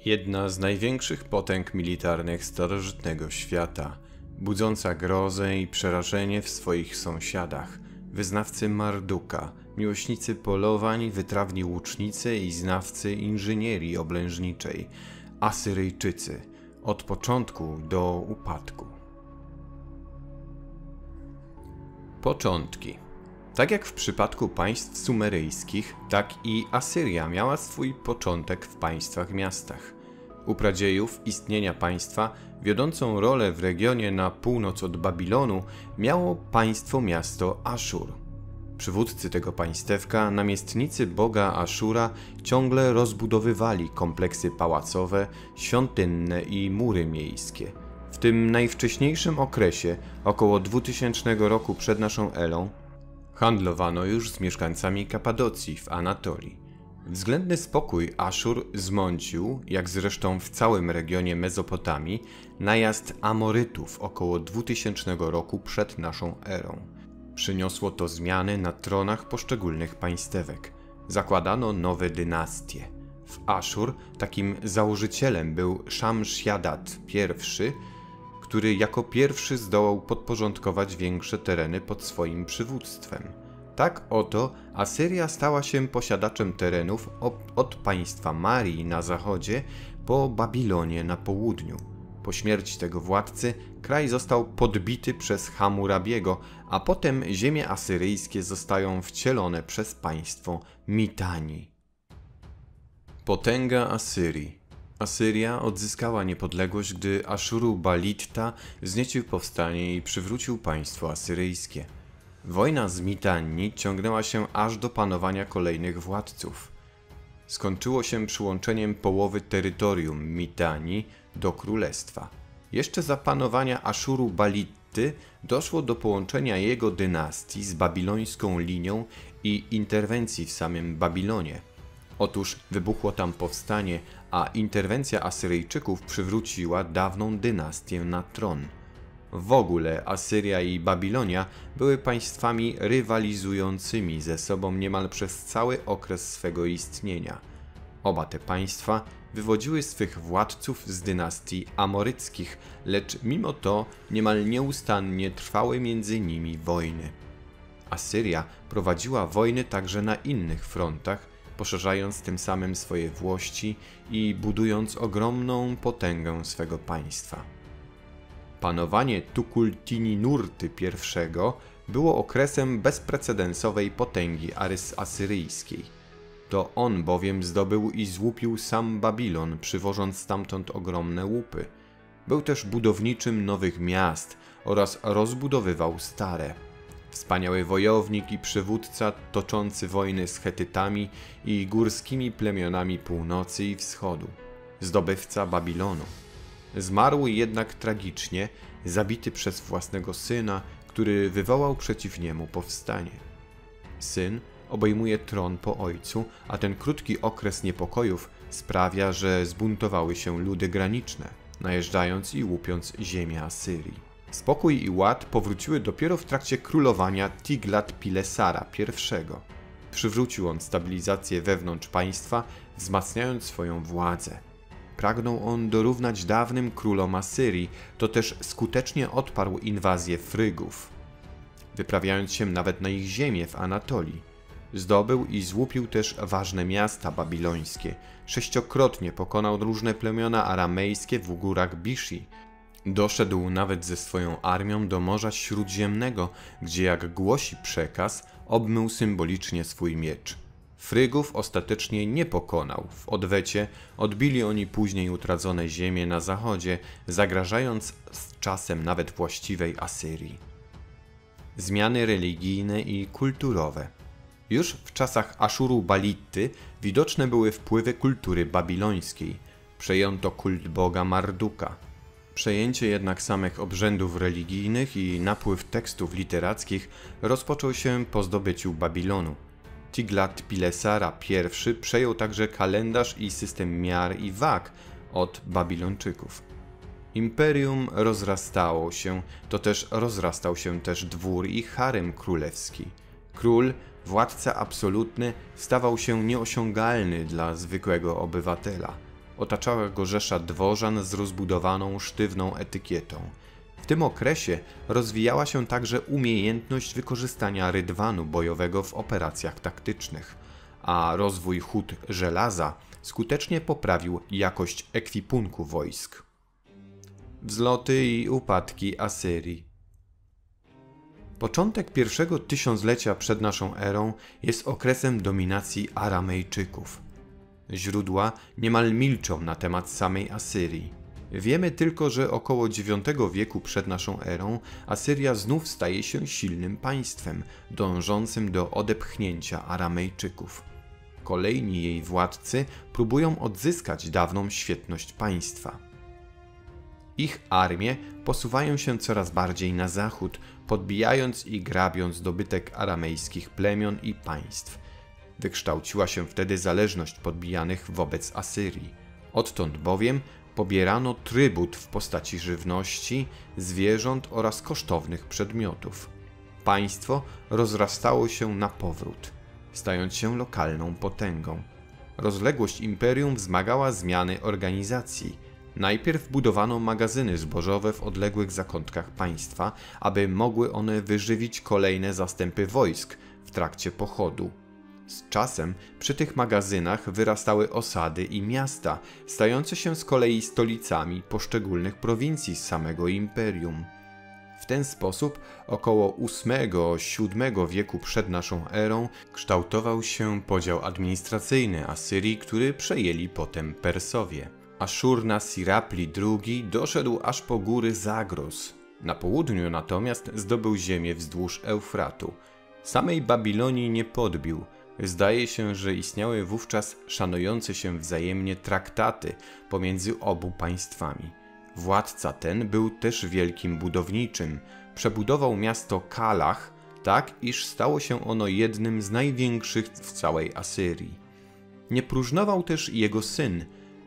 Jedna z największych potęg militarnych starożytnego świata, budząca grozę i przerażenie w swoich sąsiadach, wyznawcy Marduka, miłośnicy polowań, wytrawni łucznicy i znawcy inżynierii oblężniczej, Asyryjczycy, od początku do upadku. Początki. Tak jak w przypadku państw sumeryjskich, tak i Asyria miała swój początek w państwach-miastach. U pradziejów istnienia państwa wiodącą rolę w regionie na północ od Babilonu miało państwo-miasto Aszur. Przywódcy tego państewka, namiestnicy boga Aszura, ciągle rozbudowywali kompleksy pałacowe, świątynne i mury miejskie. W tym najwcześniejszym okresie, około 2000 roku przed naszą erą, handlowano już z mieszkańcami Kapadocji w Anatolii. Względny spokój Aszur zmącił, jak zresztą w całym regionie Mezopotamii, najazd Amorytów około 2000 roku przed naszą erą. Przyniosło to zmiany na tronach poszczególnych państewek. Zakładano nowe dynastie. W Aszur takim założycielem był Szamsjadat I, który jako pierwszy zdołał podporządkować większe tereny pod swoim przywództwem. Tak oto Asyria stała się posiadaczem terenów od państwa Marii na zachodzie po Babilonie na południu. Po śmierci tego władcy kraj został podbity przez Hammurabiego, a potem ziemie asyryjskie zostają wcielone przez państwo Mitanni. Potęga Asyrii. Asyria odzyskała niepodległość, gdy Aszurubalitta wzniecił powstanie i przywrócił państwo asyryjskie. Wojna z Mitanni ciągnęła się aż do panowania kolejnych władców. Skończyło się przyłączeniem połowy terytorium Mitanni do królestwa. Jeszcze za panowania Aszurubalitty doszło do połączenia jego dynastii z babilońską linią i interwencji w samym Babilonie. Otóż wybuchło tam powstanie, a interwencja Asyryjczyków przywróciła dawną dynastię na tron. W ogóle Asyria i Babilonia były państwami rywalizującymi ze sobą niemal przez cały okres swego istnienia. Oba te państwa wywodziły swych władców z dynastii amoryckich, lecz mimo to niemal nieustannie trwały między nimi wojny. Asyria prowadziła wojny także na innych frontach, poszerzając tym samym swoje włości i budując ogromną potęgę swego państwa. Panowanie Tukulti-Ninurty I było okresem bezprecedensowej potęgi asyryjskiej. To on bowiem zdobył i złupił sam Babilon, przywożąc stamtąd ogromne łupy. Był też budowniczym nowych miast oraz rozbudowywał stare. Wspaniały wojownik i przywódca toczący wojny z Chetytami i górskimi plemionami północy i wschodu. Zdobywca Babilonu. Zmarł jednak tragicznie, zabity przez własnego syna, który wywołał przeciw niemu powstanie. Syn obejmuje tron po ojcu, a ten krótki okres niepokojów sprawia, że zbuntowały się ludy graniczne, najeżdżając i łupiąc ziemię Asyrii. Spokój i ład powróciły dopiero w trakcie królowania Tiglat-Pilesara I. Przywrócił on stabilizację wewnątrz państwa, wzmacniając swoją władzę. Pragnął on dorównać dawnym królom Asyrii, to też skutecznie odparł inwazję Frygów, wyprawiając się nawet na ich ziemię w Anatolii. Zdobył i złupił też ważne miasta babilońskie. 6-krotnie pokonał różne plemiona aramejskie w górach Bishi. Doszedł nawet ze swoją armią do Morza Śródziemnego, gdzie, jak głosi przekaz, obmył symbolicznie swój miecz. Frygów ostatecznie nie pokonał. W odwecie odbili oni później utracone ziemie na zachodzie, zagrażając z czasem nawet właściwej Asyrii. Zmiany religijne i kulturowe. Już w czasach Aszurubalitty widoczne były wpływy kultury babilońskiej. Przejęto kult boga Marduka. Przejęcie jednak samych obrzędów religijnych i napływ tekstów literackich rozpoczął się po zdobyciu Babilonu. Tiglat-Pilesara I przejął także kalendarz i system miar i wag od Babilończyków. Imperium rozrastało się, to też rozrastał się też dwór i harem królewski. Król, władca absolutny, stawał się nieosiągalny dla zwykłego obywatela. Otaczała go rzesza dworzan z rozbudowaną, sztywną etykietą. W tym okresie rozwijała się także umiejętność wykorzystania rydwanu bojowego w operacjach taktycznych, a rozwój hut żelaza skutecznie poprawił jakość ekwipunku wojsk. Wzloty i upadki Asyrii. Początek pierwszego tysiąclecia przed naszą erą jest okresem dominacji Aramejczyków. Źródła niemal milczą na temat samej Asyrii. Wiemy tylko, że około IX wieku przed naszą erą Asyria znów staje się silnym państwem, dążącym do odepchnięcia Aramejczyków. Kolejni jej władcy próbują odzyskać dawną świetność państwa. Ich armie posuwają się coraz bardziej na zachód, podbijając i grabiąc dobytek aramejskich plemion i państw. Wykształciła się wtedy zależność podbijanych wobec Asyrii. Odtąd bowiem pobierano trybut w postaci żywności, zwierząt oraz kosztownych przedmiotów. Państwo rozrastało się na powrót, stając się lokalną potęgą. Rozległość imperium wzmagała zmiany organizacji. Najpierw budowano magazyny zbożowe w odległych zakątkach państwa, aby mogły one wyżywić kolejne zastępy wojsk w trakcie pochodu. Z czasem przy tych magazynach wyrastały osady i miasta, stające się z kolei stolicami poszczególnych prowincji z samego imperium. W ten sposób około VIII-VII wieku przed naszą erą kształtował się podział administracyjny Asyrii, który przejęli potem Persowie. Aszur-nasirapli II doszedł aż po góry Zagros. Na południu natomiast zdobył ziemię wzdłuż Eufratu. Samej Babilonii nie podbił. Zdaje się, że istniały wówczas szanujące się wzajemnie traktaty pomiędzy obu państwami. Władca ten był też wielkim budowniczym. Przebudował miasto Kalach tak, iż stało się ono jednym z największych w całej Asyrii. Nie próżnował też jego syn,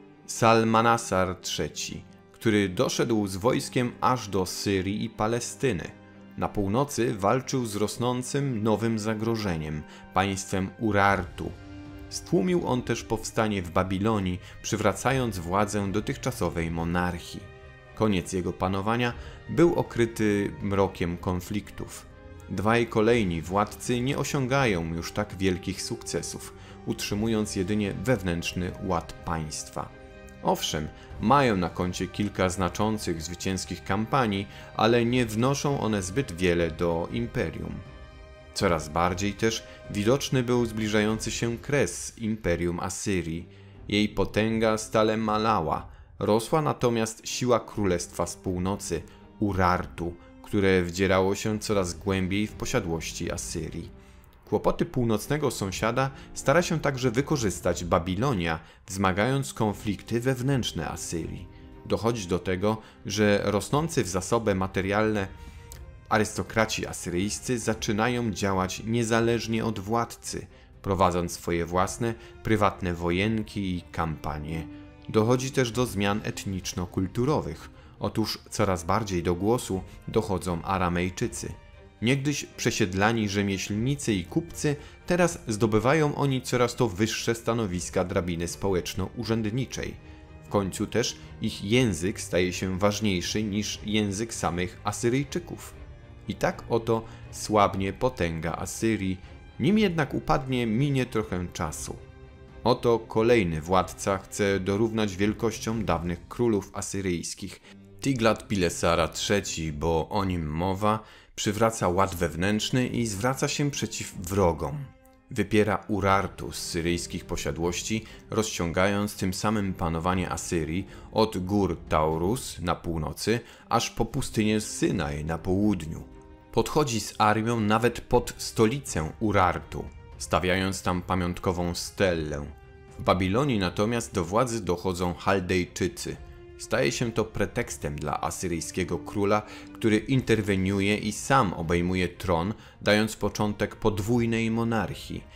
Salmanasar III, który doszedł z wojskiem aż do Syrii i Palestyny. Na północy walczył z rosnącym nowym zagrożeniem, państwem Urartu. Stłumił on też powstanie w Babilonii, przywracając władzę dotychczasowej monarchii. Koniec jego panowania był okryty mrokiem konfliktów. Dwaj kolejni władcy nie osiągają już tak wielkich sukcesów, utrzymując jedynie wewnętrzny ład państwa. Owszem, mają na koncie kilka znaczących zwycięskich kampanii, ale nie wnoszą one zbyt wiele do imperium. Coraz bardziej też widoczny był zbliżający się kres imperium Asyrii. Jej potęga stale malała, rosła natomiast siła królestwa z północy, Urartu, które wdzierało się coraz głębiej w posiadłości Asyrii. Kłopoty północnego sąsiada stara się także wykorzystać Babilonia, wzmagając konflikty wewnętrzne Asyrii. Dochodzi do tego, że rosnący w zasoby materialne arystokraci asyryjscy zaczynają działać niezależnie od władcy, prowadząc swoje własne, prywatne wojenki i kampanie. Dochodzi też do zmian etniczno-kulturowych. Otóż coraz bardziej do głosu dochodzą Aramejczycy. Niegdyś przesiedlani rzemieślnicy i kupcy, teraz zdobywają oni coraz to wyższe stanowiska drabiny społeczno-urzędniczej. W końcu też ich język staje się ważniejszy niż język samych Asyryjczyków. I tak oto słabnie potęga Asyrii, nim jednak upadnie, minie trochę czasu. Oto kolejny władca chce dorównać wielkością dawnych królów asyryjskich. Tiglat-Pilesara III, bo o nim mowa, przywraca ład wewnętrzny i zwraca się przeciw wrogom. Wypiera Urartu z syryjskich posiadłości, rozciągając tym samym panowanie Asyrii od gór Taurus na północy, aż po pustynię Synaj na południu. Podchodzi z armią nawet pod stolicę Urartu, stawiając tam pamiątkową stellę. W Babilonii natomiast do władzy dochodzą Chaldejczycy. Staje się to pretekstem dla asyryjskiego króla, który interweniuje i sam obejmuje tron, dając początek podwójnej monarchii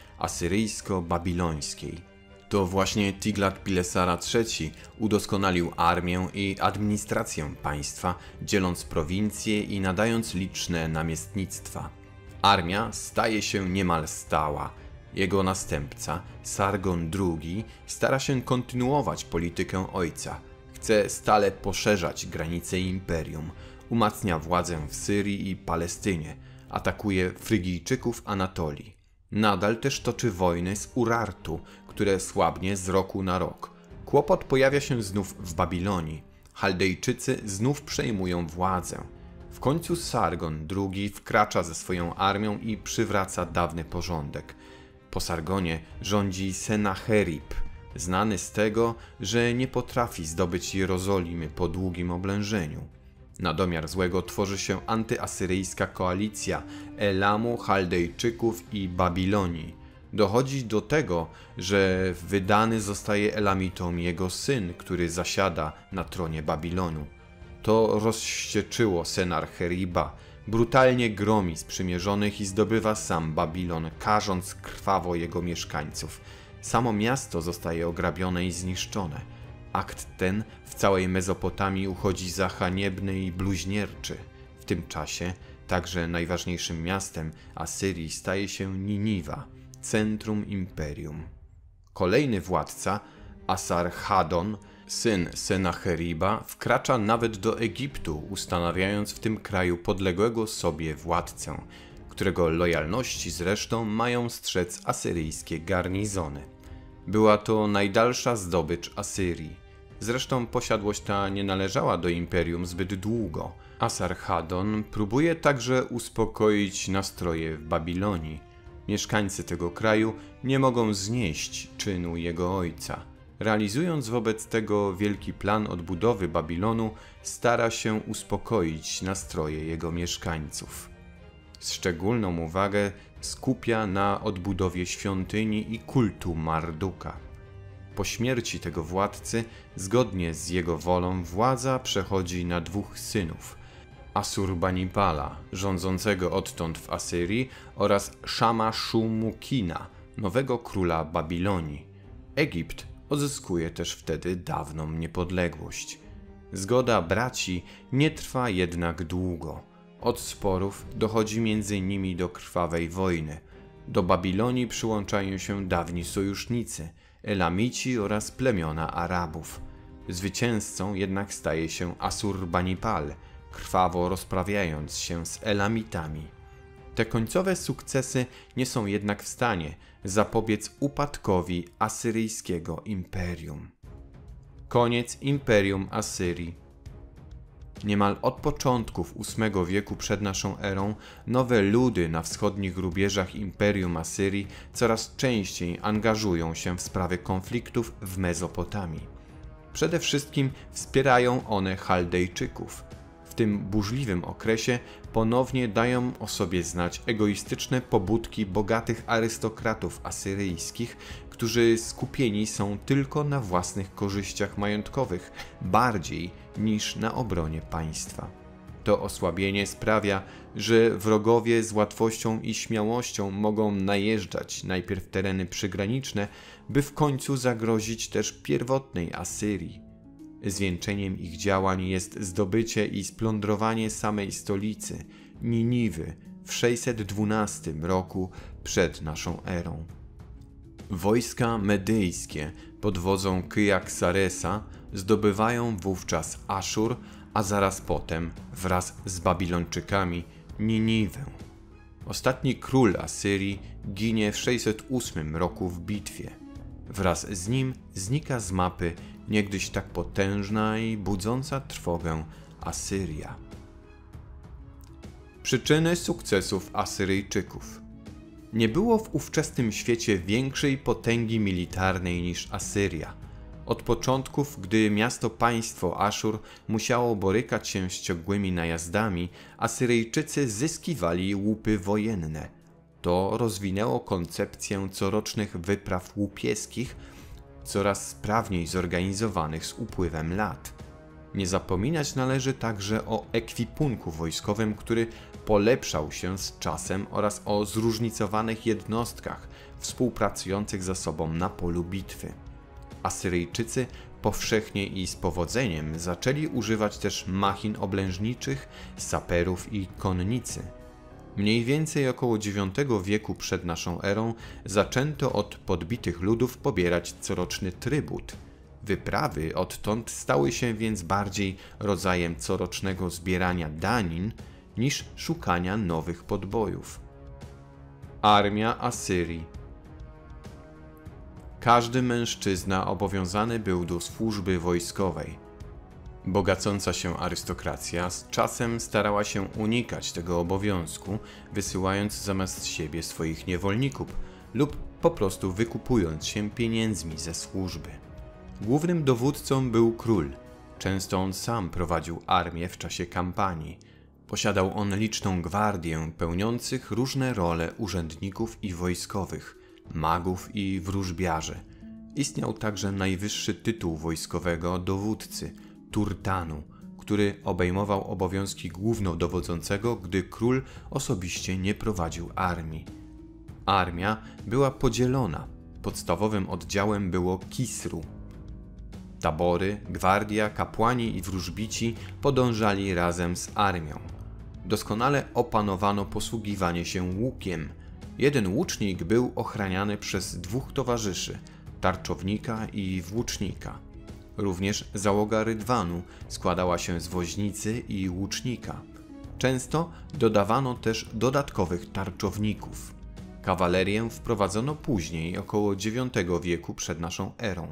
asyryjsko-babilońskiej. To właśnie Tiglat-Pilesara III udoskonalił armię i administrację państwa, dzieląc prowincje i nadając liczne namiestnictwa. Armia staje się niemal stała. Jego następca, Sargon II, stara się kontynuować politykę ojca. Chce stale poszerzać granice imperium, umacnia władzę w Syrii i Palestynie, atakuje Frygijczyków Anatolii. Nadal też toczy wojny z Urartu, które słabnie z roku na rok. Kłopot pojawia się znów w Babilonii. Chaldejczycy znów przejmują władzę. W końcu Sargon II wkracza ze swoją armią i przywraca dawny porządek. Po Sargonie rządzi Senacherib, znany z tego, że nie potrafi zdobyć Jerozolimy po długim oblężeniu. Na domiar złego tworzy się antyasyryjska koalicja Elamu, Chaldejczyków i Babilonii. Dochodzi do tego, że wydany zostaje Elamitom jego syn, który zasiada na tronie Babilonu. To rozwścieczyło Senacheriba, brutalnie gromi sprzymierzonych i zdobywa sam Babilon, karząc krwawo jego mieszkańców. Samo miasto zostaje ograbione i zniszczone. Akt ten w całej Mezopotamii uchodzi za haniebny i bluźnierczy. W tym czasie także najważniejszym miastem Asyrii staje się Niniwa, centrum imperium. Kolejny władca, Asarhadon, syn Senacheriba, wkracza nawet do Egiptu, ustanawiając w tym kraju podległego sobie władcę, którego lojalności zresztą mają strzec asyryjskie garnizony. Była to najdalsza zdobycz Asyrii. Zresztą posiadłość ta nie należała do imperium zbyt długo. Asarhadon próbuje także uspokoić nastroje w Babilonii. Mieszkańcy tego kraju nie mogą znieść czynu jego ojca. Realizując wobec tego wielki plan odbudowy Babilonu, stara się uspokoić nastroje jego mieszkańców. Szczególną uwagę skupia na odbudowie świątyni i kultu Marduka. Po śmierci tego władcy, zgodnie z jego wolą, władza przechodzi na dwóch synów: Asurbanipala, rządzącego odtąd w Asyrii, oraz Szama-Szumukina, nowego króla Babilonii. Egipt odzyskuje też wtedy dawną niepodległość. Zgoda braci nie trwa jednak długo. Od sporów dochodzi między nimi do krwawej wojny. Do Babilonii przyłączają się dawni sojusznicy, Elamici oraz plemiona Arabów. Zwycięzcą jednak staje się Asurbanipal, krwawo rozprawiając się z Elamitami. Te końcowe sukcesy nie są jednak w stanie zapobiec upadkowi asyryjskiego imperium. Koniec imperium Asyrii. Niemal od początków VIII wieku przed naszą erą nowe ludy na wschodnich rubieżach imperium Asyrii coraz częściej angażują się w sprawy konfliktów w Mezopotamii. Przede wszystkim wspierają one Chaldejczyków. W tym burzliwym okresie ponownie dają o sobie znać egoistyczne pobudki bogatych arystokratów asyryjskich, którzy skupieni są tylko na własnych korzyściach majątkowych, bardziej niż na obronie państwa. To osłabienie sprawia, że wrogowie z łatwością i śmiałością mogą najeżdżać najpierw tereny przygraniczne, by w końcu zagrozić też pierwotnej Asyrii. Zwieńczeniem ich działań jest zdobycie i splądrowanie samej stolicy, Niniwy, w 612 roku przed naszą erą. Wojska medyjskie pod wodzą Kyjaksaresa zdobywają wówczas Aszur, a zaraz potem, wraz z Babilończykami, Niniwę. Ostatni król Asyrii ginie w 608 roku w bitwie. Wraz z nim znika z mapy niegdyś tak potężna i budząca trwogę Asyria. Przyczyny sukcesów Asyryjczyków. Nie było w ówczesnym świecie większej potęgi militarnej niż Asyria. Od początków, gdy miasto-państwo Aszur musiało borykać się z ciągłymi najazdami, Asyryjczycy zyskiwali łupy wojenne. To rozwinęło koncepcję corocznych wypraw łupieskich, coraz sprawniej zorganizowanych z upływem lat. Nie zapominać należy także o ekwipunku wojskowym, który polepszał się z czasem, oraz o zróżnicowanych jednostkach współpracujących ze sobą na polu bitwy. Asyryjczycy powszechnie i z powodzeniem zaczęli używać też machin oblężniczych, saperów i konnicy. Mniej więcej około IX wieku przed naszą erą zaczęto od podbitych ludów pobierać coroczny trybut. Wyprawy odtąd stały się więc bardziej rodzajem corocznego zbierania danin niż szukania nowych podbojów. Armia Asyrii. Każdy mężczyzna obowiązany był do służby wojskowej. Bogacąca się arystokracja z czasem starała się unikać tego obowiązku, wysyłając zamiast siebie swoich niewolników lub po prostu wykupując się pieniędzmi ze służby. Głównym dowódcą był król. Często on sam prowadził armię w czasie kampanii. Posiadał on liczną gwardię pełniących różne role urzędników i wojskowych, magów i wróżbiarzy. Istniał także najwyższy tytuł wojskowego dowódcy, turtanu, który obejmował obowiązki głównodowodzącego, gdy król osobiście nie prowadził armii. Armia była podzielona. Podstawowym oddziałem było kisru. Tabory, gwardia, kapłani i wróżbici podążali razem z armią. Doskonale opanowano posługiwanie się łukiem. Jeden łucznik był ochraniany przez 2 towarzyszy, tarczownika i włócznika. Również załoga rydwanu składała się z woźnicy i łucznika. Często dodawano też dodatkowych tarczowników. Kawalerię wprowadzono później, około IX wieku przed naszą erą.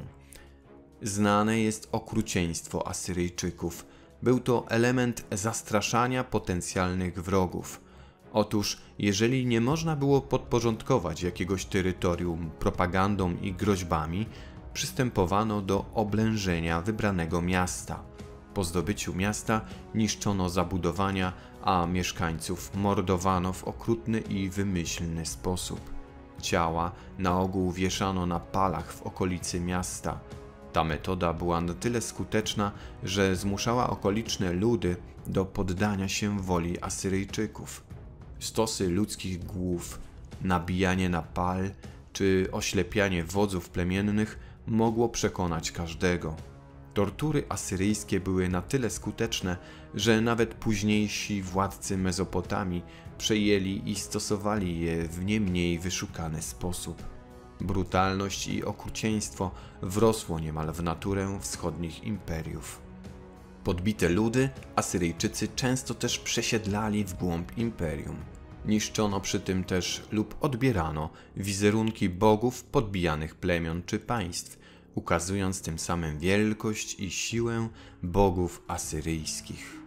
Znane jest okrucieństwo Asyryjczyków. Był to element zastraszania potencjalnych wrogów. Otóż, jeżeli nie można było podporządkować jakiegoś terytorium propagandą i groźbami, przystępowano do oblężenia wybranego miasta. Po zdobyciu miasta niszczono zabudowania, a mieszkańców mordowano w okrutny i wymyślny sposób. Ciała na ogół wieszano na palach w okolicy miasta. Ta metoda była na tyle skuteczna, że zmuszała okoliczne ludy do poddania się woli Asyryjczyków. Stosy ludzkich głów, nabijanie na pal czy oślepianie wodzów plemiennych mogło przekonać każdego. Tortury asyryjskie były na tyle skuteczne, że nawet późniejsi władcy Mezopotamii przejęli i stosowali je w nie mniej wyszukany sposób. Brutalność i okrucieństwo wrosło niemal w naturę wschodnich imperiów. Podbite ludy Asyryjczycy często też przesiedlali w głąb imperium. Niszczono przy tym też lub odbierano wizerunki bogów podbijanych plemion czy państw, ukazując tym samym wielkość i siłę bogów asyryjskich.